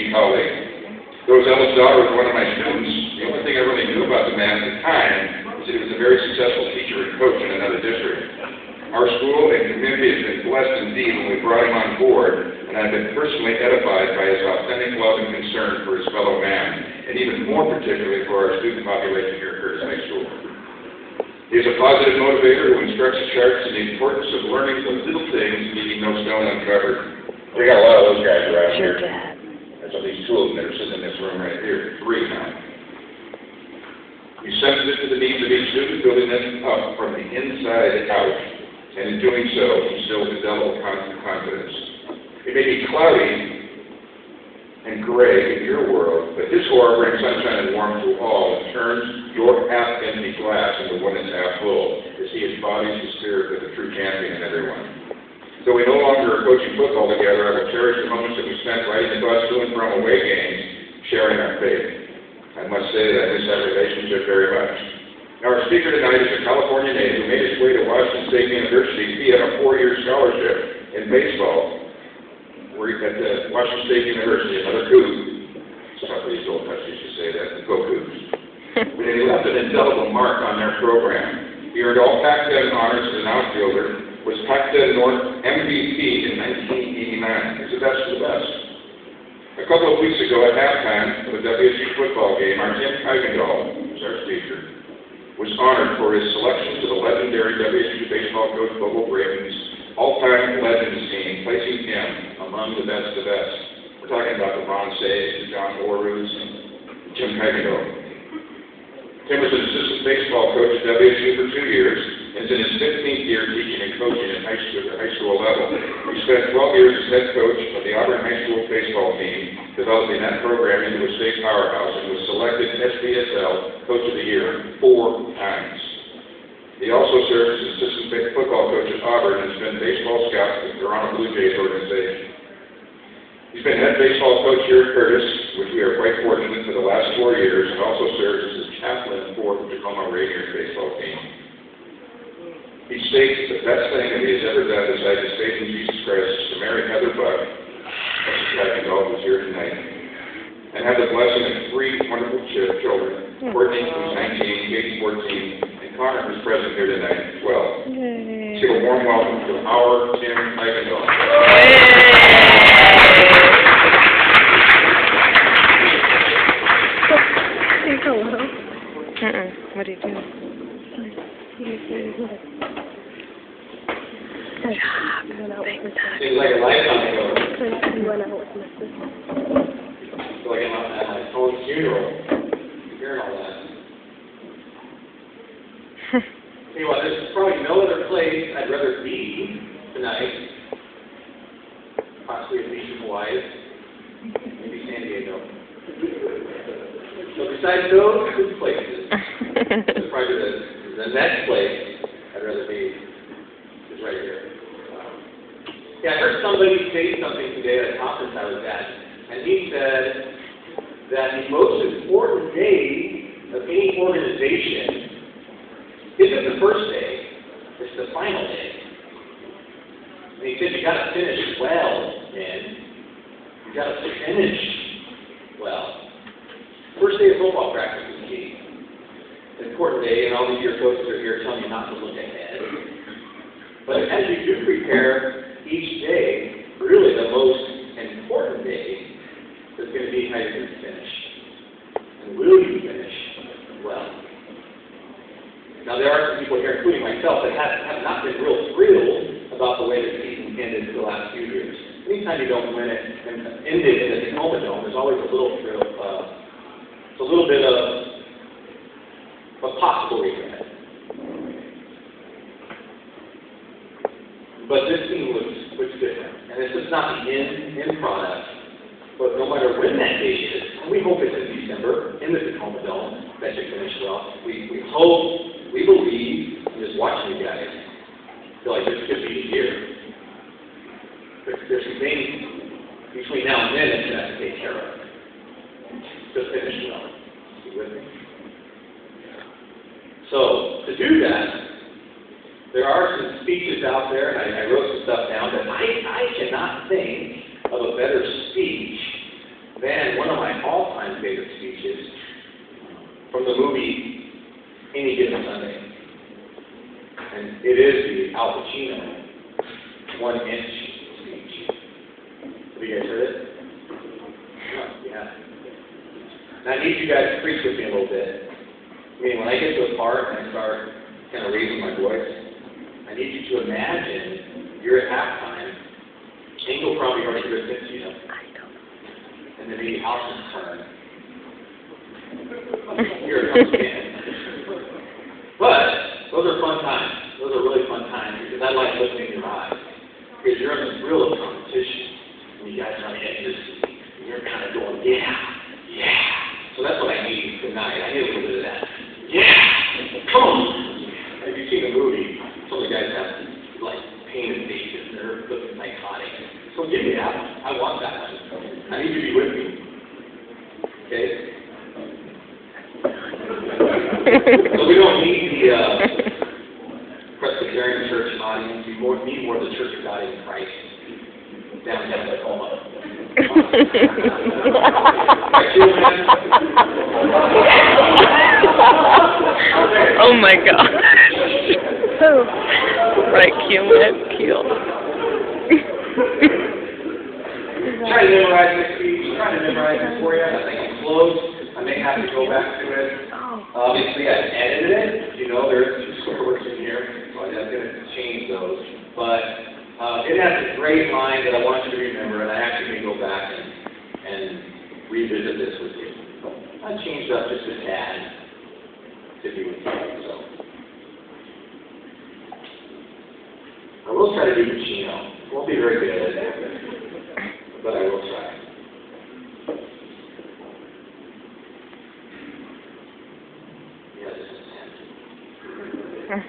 esteemed colleague. Though his eldest daughter was one of my students, the only thing I really knew about the man at the time was that he was a very successful teacher and coach in another district. Our school and community has been blessed indeed when we brought him on board, and I've been personally edified by his authentic love and concern for his fellow man, and even more particularly for our student population here at Curtis High School. He is a positive motivator who instructs the charts in the importance of learning the little things, leaving no stone uncovered. We got a lot of those guys around here. There's at least 2 of them that are sitting in this room right here, 3 now. He's sensitive to the needs of each student, building them up from the inside out, and in doing so, instills indelible confidence. It may be cloudy and gray in your world, but his aura brings sunshine and warmth to all and turns your half-empty glass into one that's half full, as he embodies the spirit of the true champion in everyone. Though we no longer are coaching football together, I will cherish the moments that we spent riding the bus to and from away games, sharing our faith. I must say that I miss that relationship very much. Now, our speaker tonight is a California native who made his way to Washington State University via a 4-year scholarship in baseball. We're at Washington State University, another Coug. Somebody's old touch used to say that, go Cougs. And he left an indelible mark on their program. He earned all Pac-10 honors as an outfielder, was Pac-10 North MVP in 1989. He's the best of the best. A couple of weeks ago at halftime of a WSU football game, our Tim Kuykendall, who's our speaker, was honored for his selection to the legendary WSU baseball coach Bobo Braden's all-time legends team, placing him among the best of the best. We're talking about the Ron Says, the John Orrus, and Jim Kuykendall. Tim was an assistant baseball coach at WSU for 2 years, and is in his 15th year teaching and coaching at the high school level. He spent 12 years as head coach of the Auburn High School baseball team, developing that program into a state powerhouse, and was selected SBSL Coach of the Year 4 times. He also served as assistant football coach at Auburn and has been baseball scout for the Toronto Blue Jays organization. He's been head baseball coach here at Curtis, which we are quite fortunate for the last 4 years, and also serves as his chaplain for the Tacoma Rainiers baseball team. He states the best thing that he has ever done besides his faith in Jesus Christ is to marry Heather Buck, Mrs. Kuykendall, who's here tonight, and have the blessing of 3 wonderful children, Courtney, who's 19, Katie, 14, and Connor, who's present here tonight, 12. Let's give a warm welcome to our Tim Kuykendall. Say hello. What are you doing? Seems like a lifetime ago. He went out with my sister. I feel like I'm at my own funeral. Hearing all that. Tell you what, there's probably no other place I'd rather be tonight. Possibly a beach in Hawaii. Maybe San Diego. So besides those 2 places, probably the next place I'd rather be is right here. Yeah, I heard somebody say something today at a conference I was at, and he said that the most important day of any organization isn't the first day, it's the final day. And he said you got to finish well, man. You got to finish well. First day of football practice is key. An important day, and all these year coaches are here telling you not to look ahead. But as you do prepare each day, really the most important day is going to be how you're going to finish. And will you finish well? Now, there are some people here, including myself, that have not been real thrilled about the way the season ended the last few years. Anytime you don't win it and end it in a Tacoma Dome, there's always a little bit of, it's a little bit of a possible regret. But this team looks different. And this is not the end product. But no matter when that date is, and we hope it's in December in the Tacoma Dome, that you finish well. We hope, we believe, and just watching you guys, feel like this could be the year. There's some things between now and then that you have to take care of. Just finish well. You with me? So, to do that, there are some speeches out there, and I wrote some stuff down, that I cannot think of a better speech than the movie Any Given Sunday. And it is the Al Pacino 1-inch speech. Have you guys heard it? No, yeah. Now I need you guys to preach with me a little bit. I mean, when I get to a part and I start kind of raising my voice, I need you to imagine you're at halftime. Engel probably already ripped into you. And then maybe houses turn. You're a tough man. But those are fun times. Those are really fun times because I like looking in your eyes. Because you're in this real competition. And you guys are on the edge of the seat. And you're kind of going, yeah, yeah. So that's what I need tonight. I need a little bit of that. Yeah! Come on! If you've seen the movie, some of the guys have like painted faces and they're looking psychotic. So give me that one. I want that one. I need you to be with me. Okay? So we don't need the Presbyterian church audience. We need more of the Church of God in Christ downtown Tacoma. Oh my gosh. Oh. Right, Keel. Try to memorize this speech. Try to memorize it for you. I think I'm close. I may have to go back to it. Obviously, I edited it. You know, there's 2 square words in here, so I'm going to change those. But it has a great line that I want you to remember, and I actually may go back and revisit this with you. I changed up just a tad to be with you. So I will try to do Pacino. Won't be very good at it, but I will try. Yeah, this is intense.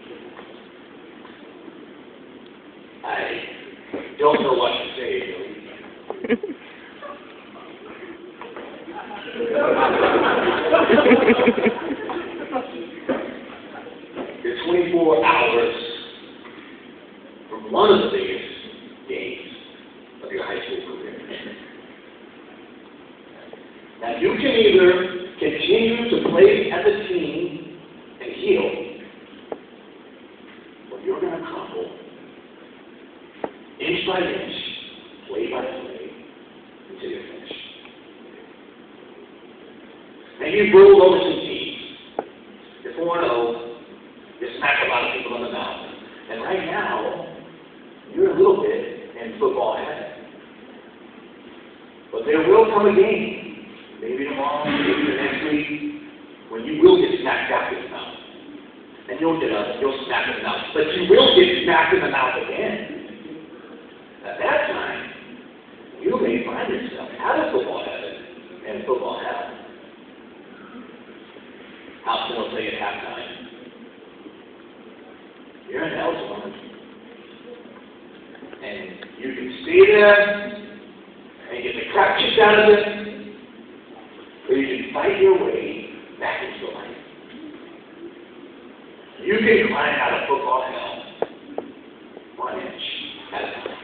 I don't know what to say, really. You're 24 hours from one of the biggest games of your high school career. Now, you can either continue to play as a team and heal, or you're going to crumble inch by inch, play by play, until you're finished. Now, you've rolled over some teams. You're 4-0. You smack a lot of people in the mouth. And right now, you're a little bit in football heaven. But there will come a game, maybe tomorrow, maybe the next week, when you will get smacked back in the mouth. And you'll get up and you'll smack in the mouth. But you will get smacked in the mouth again. At that time, you may find yourself out of football heaven and football hell. House will say at halftime, you're in hell zone. And you can stay there and get the crap kicked out of it, or you can fight your way back into life. You can climb out of football hell 1 inch at a time.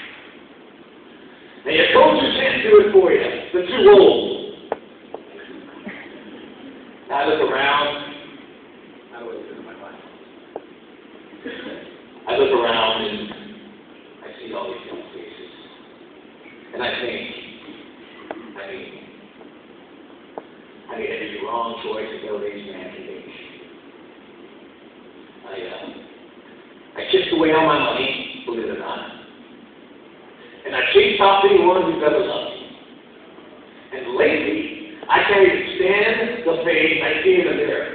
Now your coaches can't do it for you. They're too old. I look around. I look around and I see all these young faces. And I think, I made the wrong choice to go to age man age. I chipped away all my money, believe it or not. And I chased off anyone who's ever loved me. And lately, I can't even stand the face I see in the mirror.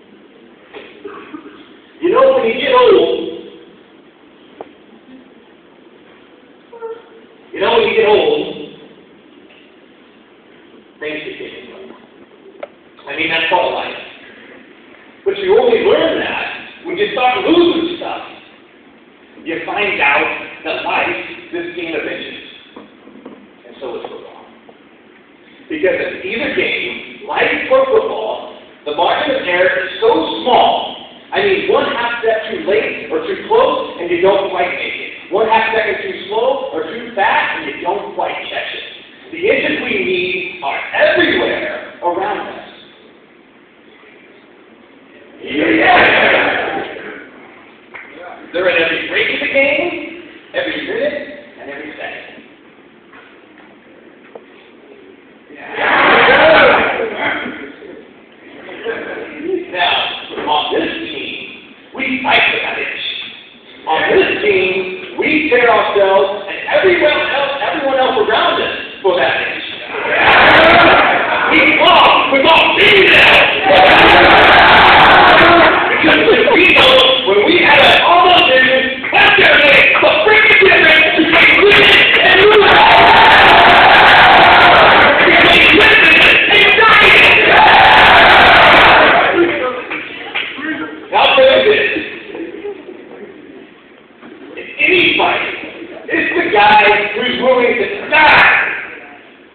You know, when you get old, things get taken. I mean, that's all life. But you only learn that when you start losing stuff. You find out that life is this game of inches. And so is football. Because in either game, life or football, the margin of error is so small. I mean, 1/2 step too late or too close, and you don't quite make it. 1/2 second too slow or too fast, and you don't quite catch it. The inches we need are everywhere around us.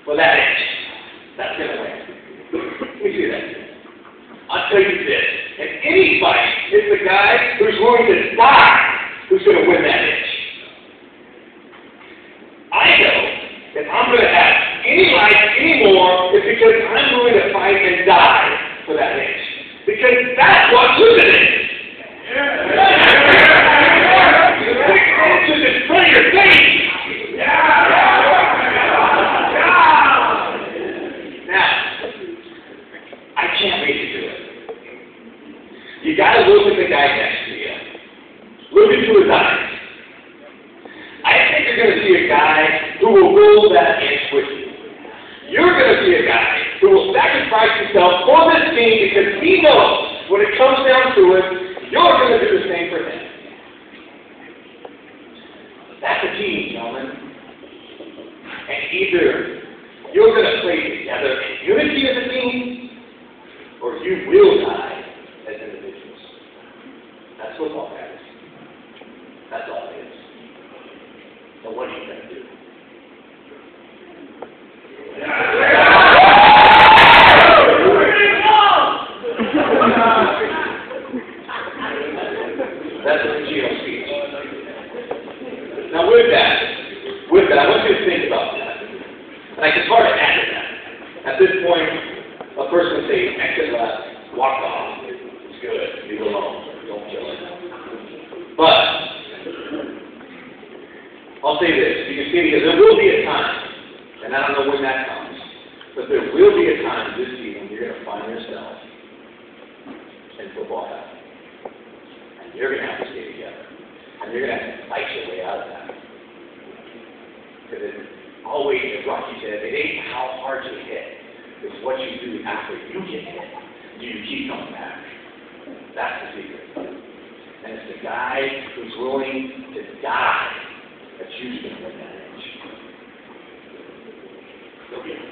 for that inch. That's going to win. Let me see that. I'll tell you this. In any fight, it's the guy who's willing to die who's going to win that inch. I know if I'm going to have any life anymore, it's because I'm willing to fight and die for that inch. Because that's what living is. Just in front of your face. Now, I can't make you do it. You got to look at the guy next to you. Look into his eyes. I think you're going to see a guy who will roll that inch with you. You're going to see a guy who will sacrifice himself for this team because he knows when it comes down to it, you're going to do the same for him. That's a team, gentlemen. And either you're going to play together in unity as a team, or you will die as individuals. That's football, guys. That's all it is. So what are you going to do? That's a Pacino speech. Now with that, I want you to think about that. Like it's hard to add to that. At this point, a person would say, exit left, walk off. It's good. Leave it alone. Don't kill it. But I'll say this. You can see because there will be a time, and I don't know when that comes, but there will be a time this season you're going to find yourself in football hell. And you're going to have to stay together. And you're going to have to fight your way out of that. Because it always, as Rocky said, it ain't how hard you hit. It's what you do after you get hit. Do you keep coming back? That's the secret. And it's the guy who's willing to die that's usually going to win that inch.